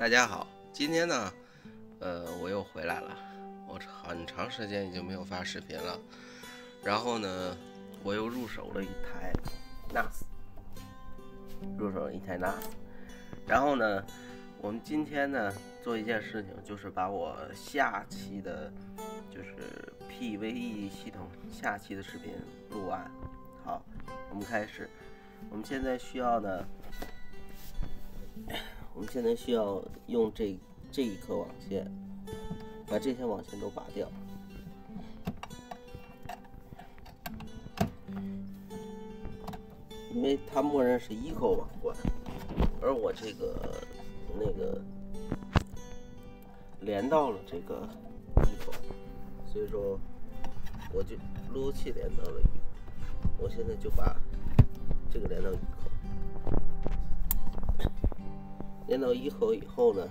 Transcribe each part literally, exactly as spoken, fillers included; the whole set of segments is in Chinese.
大家好，今天呢，呃，我又回来了。我很长时间已经没有发视频了，然后呢，我又入手了一台 N A S， 入手了一台 N A S。然后呢，我们今天呢做一件事情，就是把我下期的，就是 P V E 系统下期的视频录完。好，我们开始。我们现在需要呢。我们现在需要用这这一颗网线，把这些网线都拔掉。因为它默认是一口网关，而我这个那个连到了这个一口，所以说我就路由器连到了一口，我现在就把这个连到一口。连到一口以后呢，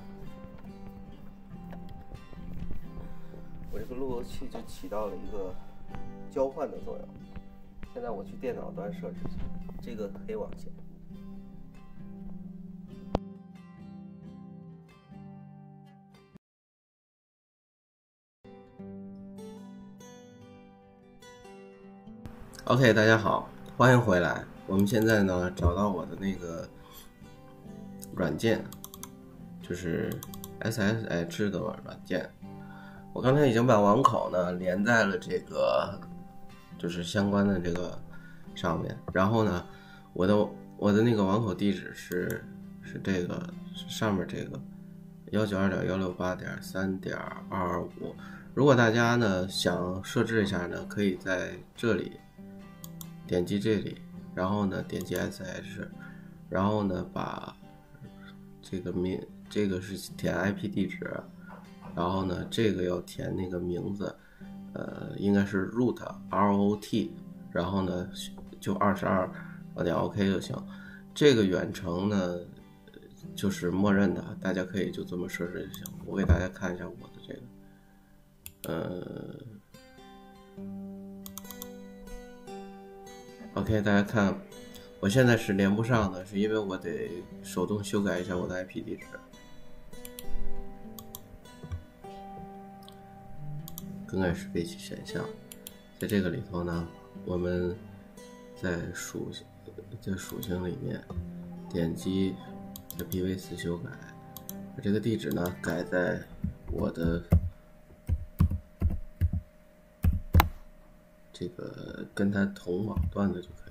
我这个路由器就起到了一个交换的作用。现在我去电脑端设置一下这个黑网线。OK， 大家好，欢迎回来。我们现在呢找到我的那个软件，就是 S S H 的软件。我刚才已经把网口呢连在了这个就是相关的这个上面，然后呢我的我的那个网口地址是是这个是上面这个 一九二点一六八点三点二二五。如果大家呢想设置一下呢，可以在这里点击这里，然后呢点击 S H， 然后呢把这个名，这个是填 I P 地址，然后呢，这个要填那个名字，呃，应该是 root R O T， 然后呢就二十二点 OK 就行。这个远程呢就是默认的，大家可以就这么设置就行。我给大家看一下我的这个，呃 ，OK， 大家看。我现在是连不上的，是因为我得手动修改一下我的 I P 地址。更改识别器选项，在这个里头呢，我们在属在属性里面点击 I P v 四 修改，把这个地址呢改在我的这个跟它同网段的就可以。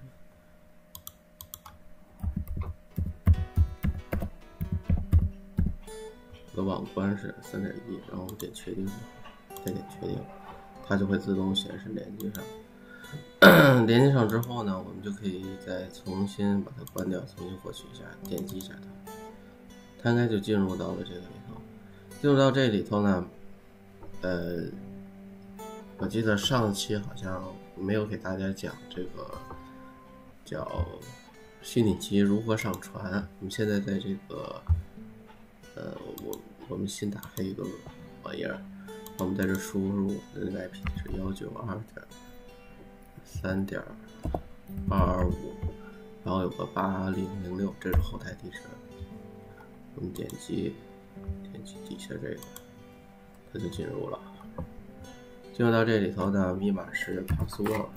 我的网关是 三点一， 然后我点确定，再点确定，它就会自动显示连接上。连接上之后呢，我们就可以再重新把它关掉，重新获取一下，点击一下它，它应该就进入到了这个里头。进入到这里头呢，呃，我记得上期好像没有给大家讲这个叫虚拟机如何上传。我们现在在这个呃，我我们新打开一个网页，我们在这输入我的 I P 是一九二点三点二二五，然后有个八零零六，这是后台地址。我们点击点击底下这个，它就进入了。进入到这里头的密码是 password。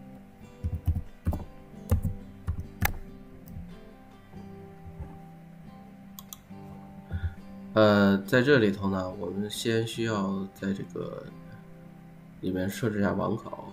呃，在这里头呢，我们先需要在这个里面设置一下网口。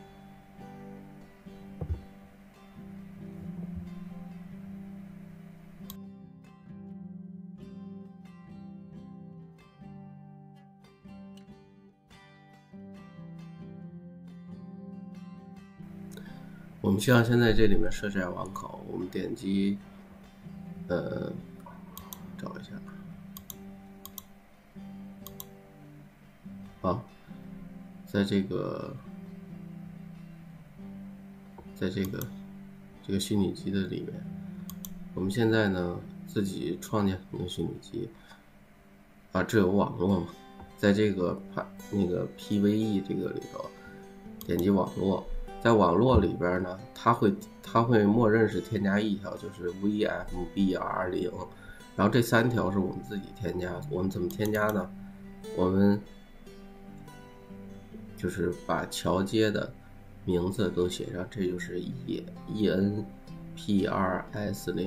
我们需要先在这里面设置一下网口，我们点击，呃，找一下。好，在这个，在这个这个虚拟机的里面，我们现在呢自己创建一个虚拟机，啊，这有网络嘛，在这个那个 P V E 这个里头，点击网络，在网络里边呢，它会它会默认是添加一条，就是 V F B R 零， 然后这三条是我们自己添加，我们怎么添加呢？我们就是把桥接的名字都写上，这就是 e e n p 二 s 零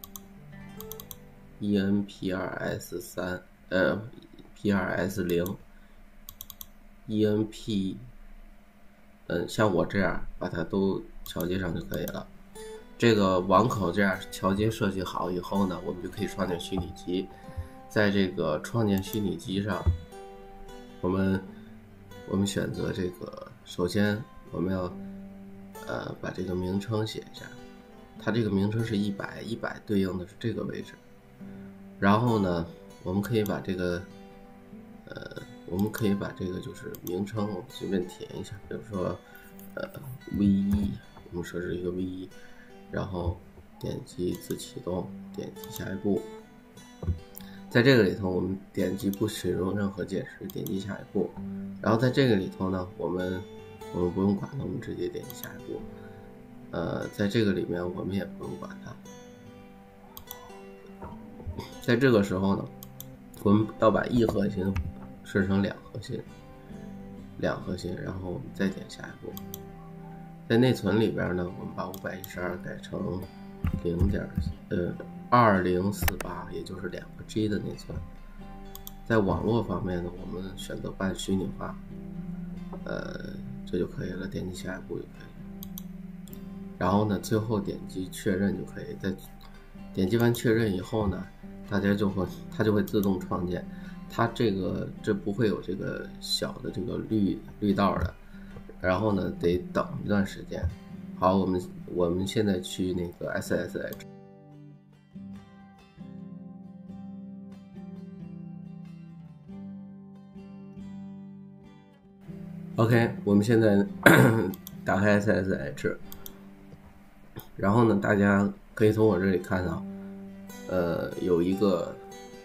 e n p 二 s 三呃 p 二 s 零 e n p 嗯，像我这样把它都桥接上就可以了。这个网口这样桥接设计好以后呢，我们就可以创建虚拟机。在这个创建虚拟机上，我们我们选择这个，首先我们要呃把这个名称写一下，它这个名称是一百，一百对应的是这个位置。然后呢，我们可以把这个呃我们可以把这个就是名称我们随便填一下，比如说呃 V 一， 我们设置一个 V 一， 然后点击自启动，点击下一步。在这个里头，我们点击不使用任何解释，点击下一步。然后在这个里头呢，我们我们不用管它，我们直接点击下一步。呃，在这个里面我们也不用管它。在这个时候呢，我们要把一核心设成两核心，两核心，然后我们再点下一步。在内存里边呢，我们把五百一十二改成零点呃二零四八，也就是两个 G 的内存。在网络方面呢，我们选择半虚拟化，呃，这就可以了，点击下一步就可以了。然后呢，最后点击确认就可以。在点击完确认以后呢，大家就会它就会自动创建，它这个这不会有这个小的这个绿绿道的。然后呢，得等一段时间。好，我们我们现在去那个 S S H。OK， 我们现在打开 S S H， 然后呢，大家可以从我这里看到，呃，有一个，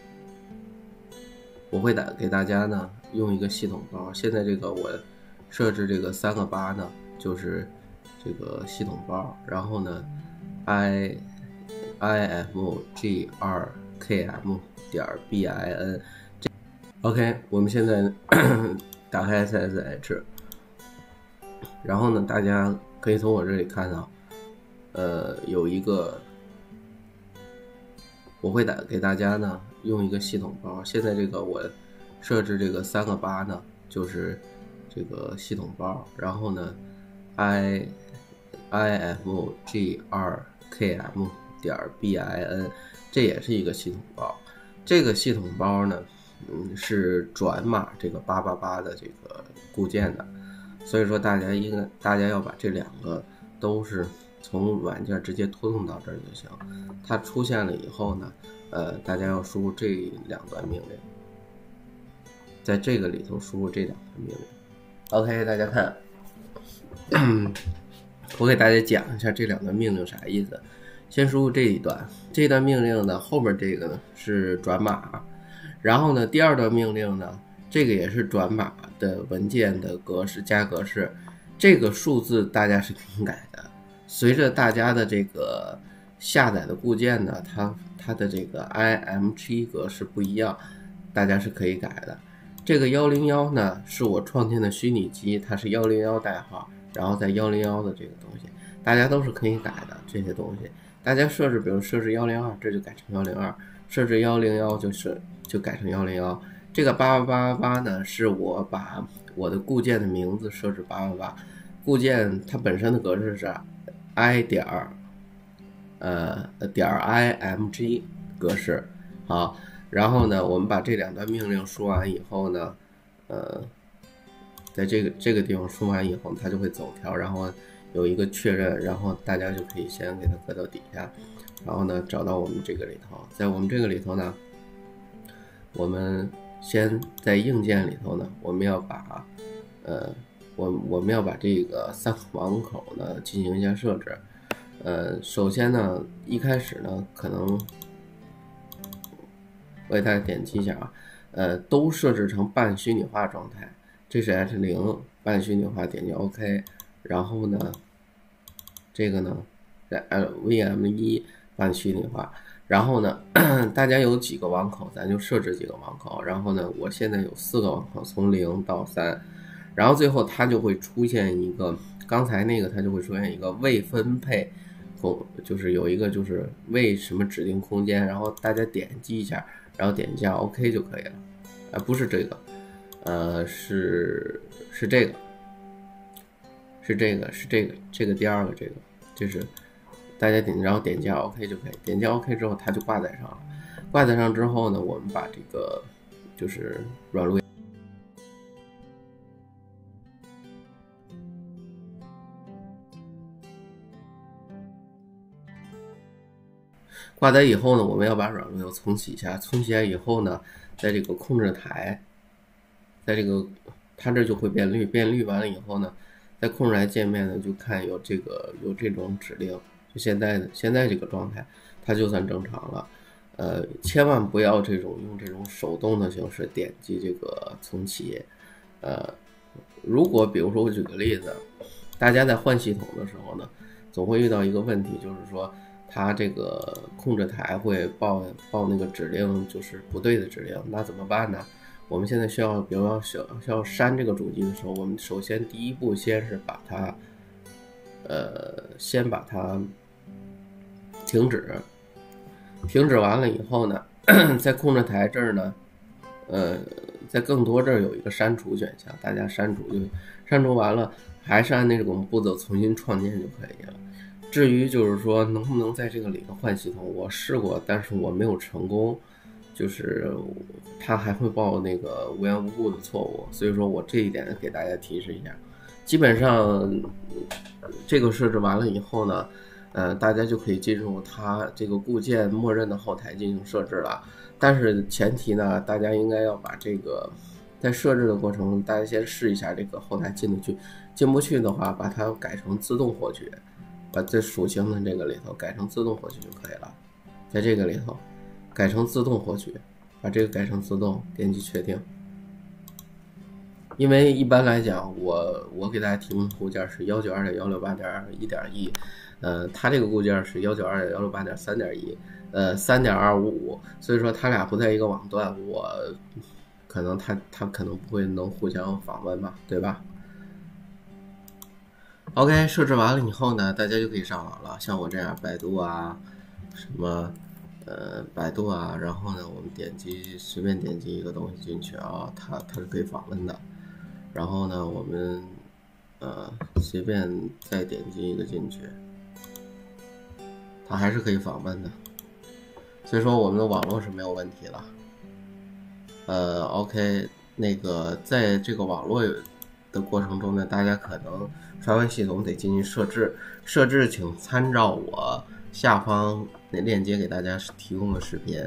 我会打给大家呢用一个系统包。现在这个我设置这个三个八呢，就是这个系统包。然后呢 ，i i m g 二 k m 点 b i n。OK， 我们现在打开 S S H， 然后呢，大家可以从我这里看到，呃，有一个，我会打给大家呢用一个系统包。现在这个我设置这个三个八呢，就是这个系统包。然后呢 ，i i m g 二 k m 点 b i n， 这也是一个系统包。这个系统包呢，嗯，是转码这个八八八的这个固件的，所以说大家应该大家要把这两个都是从软件直接拖动到这儿就行。它出现了以后呢，呃，大家要输入这两段命令，在这个里头输入这两段命令。OK， 大家看，我给大家讲一下这两段命令啥意思。先输入这一段，这段命令呢，后面这个呢是转码。然后呢，第二段命令呢，这个也是转码的文件的格式加格式，这个数字大家是可以改的。随着大家的这个下载的固件呢，它它的这个 I M G 格式不一样，大家是可以改的。这个一零一呢，是我创建的虚拟机，它是一零一代号，然后在一零一的这个东西，大家都是可以改的这些东西。大家设置，比如设置一零二，这就改成一零二；设置一零一就是就改成一零一。这个八八八八八呢，是我把我的固件的名字设置八八八，固件它本身的格式是 i 点呃点 img 格式。好，然后呢，我们把这两段命令输完以后呢，呃，在这个这个地方输完以后，它就会走条，然后有一个确认，然后大家就可以先给它搁到底下，然后呢找到我们这个里头。在我们这个里头呢，我们先在硬件里头呢，我们要把呃我我们要把这个三个网口呢进行一下设置。呃首先呢，一开始呢可能我给大家点击一下啊，呃都设置成半虚拟化状态，这是 H 零 半虚拟化，点击 OK。然后呢，这个呢，在 V M 一把你虚拟化。然后呢，大家有几个网口，咱就设置几个网口。然后呢，我现在有四个网口，从零到三，然后最后它就会出现一个，刚才那个它就会出现一个未分配空，就是有一个就是为什么指定空间，然后大家点击一下，然后点击下 OK 就可以了。啊、呃，不是这个，呃，是是这个，是这个，是这个，这个第二个这个，就是大家点，然后点击 OK 就可以。点击 OK 之后，它就挂载上了。挂载上之后呢，我们把这个就是软路挂载以后呢，我们要把软路由重启一下。重启一下以后呢，在这个控制台，在这个它这就会变绿，变绿完了以后呢，在控制台界面呢就看有这个有这种指令，就现在的现在这个状态，它就算正常了。呃，千万不要这种用这种手动的形式点击这个重启。呃，如果比如说我举个例子，大家在换系统的时候呢，总会遇到一个问题，就是说它这个控制台会报报那个指令就是不对的指令，那怎么办呢？我们现在需要，比如要需要删这个主机的时候，我们首先第一步先是把它，呃，先把它停止。停止完了以后呢，在控制台这儿呢，呃，在更多这儿有一个删除选项，大家删除就删除完了，还是按那种步骤重新创建就可以了。至于就是说能不能在这个里头换系统，我试过，但是我没有成功，就是它还会报那个无缘无故的错误，所以说我这一点给大家提示一下。基本上这个设置完了以后呢，呃，大家就可以进入它这个固件默认的后台进行设置了。但是前提呢，大家应该要把这个在设置的过程中，大家先试一下这个后台进得去，进不去的话，把它改成自动获取，把这属性的这个里头改成自动获取就可以了。在这个里头改成自动获取，把这个改成自动，点击确定。因为一般来讲，我我给大家提供的固件是 一九二点一六八点一点一，呃，它这个固件是 一九二点一六八点三点一，呃 三点二五五，所以说它俩不在一个网段，我可能它它可能不会能互相访问吧，对吧 ？OK， 设置完了以后呢，大家就可以上网了。像我这样，百度啊，什么呃百度啊，然后呢，我们点击随便点击一个东西进去啊，它它是可以访问的。然后呢，我们呃随便再点击一个进去，它还是可以访问的。所以说我们的网络是没有问题了。呃 OK， 那个在这个网络的过程中呢，大家可能刷完系统得进行设置，设置请参照我下方那链接给大家提供的视频。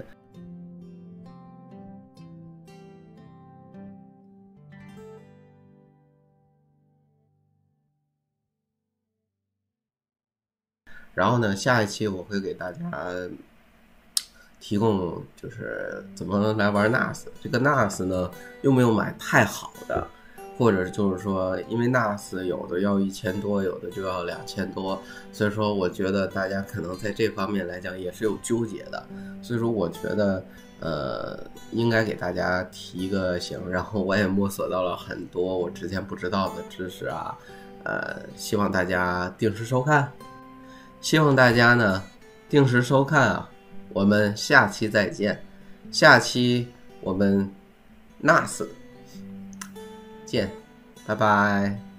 然后呢，下一期我会给大家提供就是怎么来玩 N A S。这个 N A S 呢，又没有买太好的，或者就是说，因为 N A S 有的要一千多，有的就要两千多，所以说我觉得大家可能在这方面来讲也是有纠结的。所以说，我觉得呃应该给大家提一个醒，然后我也摸索到了很多我之前不知道的知识啊，呃，希望大家定时收看。希望大家呢定时收看啊，我们下期再见，下期我们 N A S 见，拜拜。